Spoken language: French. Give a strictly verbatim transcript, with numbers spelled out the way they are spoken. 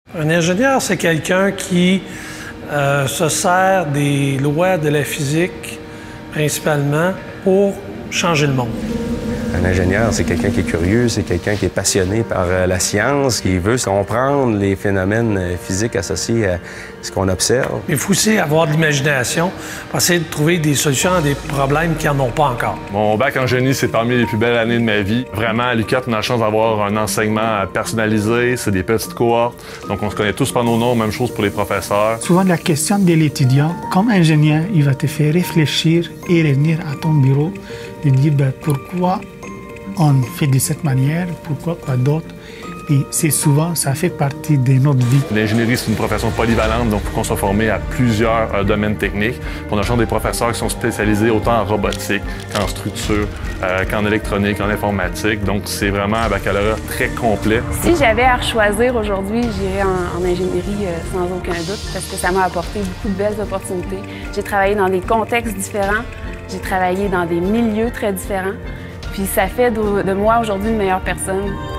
Un ingénieur, c'est quelqu'un qui euh, se sert des lois de la physique, principalement, pour changer le monde. Un ingénieur, c'est quelqu'un qui est curieux, c'est quelqu'un qui est passionné par euh, la science, qui veut comprendre les phénomènes euh, physiques associés à ce qu'on observe. Il faut aussi avoir de l'imagination pour essayer de trouver des solutions à des problèmes qui n'en ont pas encore. Mon bac en génie, c'est parmi les plus belles années de ma vie. Vraiment, à l'U Q A T, on a la chance d'avoir un enseignement personnalisé, c'est des petites cohortes, donc on se connaît tous par nos noms, même chose pour les professeurs. Souvent, la question de l'étudiant, comme ingénieur, il va te faire réfléchir et revenir à ton bureau et dire ben, pourquoi on fait de cette manière, pourquoi pas d'autre. Et c'est souvent, ça fait partie de notre vie. L'ingénierie, c'est une profession polyvalente, donc il faut qu'on soit formé à plusieurs euh, domaines techniques. On a chance des professeurs qui sont spécialisés autant en robotique qu'en structure, euh, qu'en électronique, en informatique. Donc c'est vraiment un baccalauréat très complet. Si j'avais à choisir aujourd'hui, j'irais en, en ingénierie euh, sans aucun doute parce que ça m'a apporté beaucoup de belles opportunités. J'ai travaillé dans des contextes différents, j'ai travaillé dans des milieux très différents. Puis ça fait de, de moi aujourd'hui une meilleure personne.